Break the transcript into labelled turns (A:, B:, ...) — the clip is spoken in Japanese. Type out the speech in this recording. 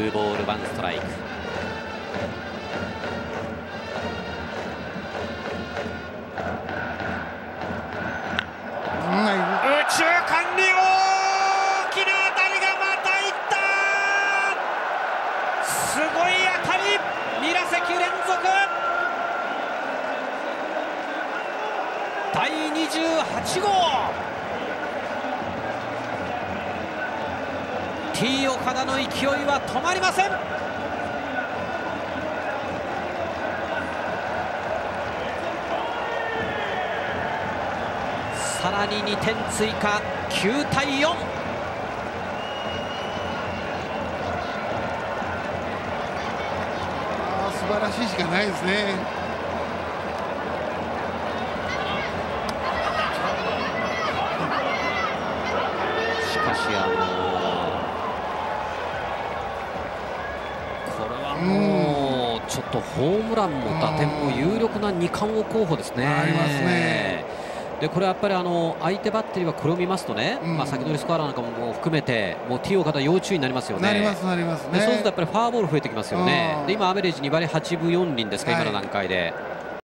A: 2ボール1ストライク。右中間に大きな当たりがまたいった。すごい当たり、2打席連続。第28号 T 岡田の勢いは止まりません。さらに2点追加、9対4。
B: 素晴らしいしかないですね。
A: しかしこれはもうちょっとホームランも打点も有力な2冠王候補ですね。
B: ありますね。
A: でこれやっぱり相手バッテリーはこれを見ますとね、先取りスコアラーなんかも含めてもう T 岡田要注意になりますよね。
B: なりますなりますね。
A: そうするとやっぱりフォアボール増えてきますよね。で今アベレージ2割8分4厘ですか、今の段階で。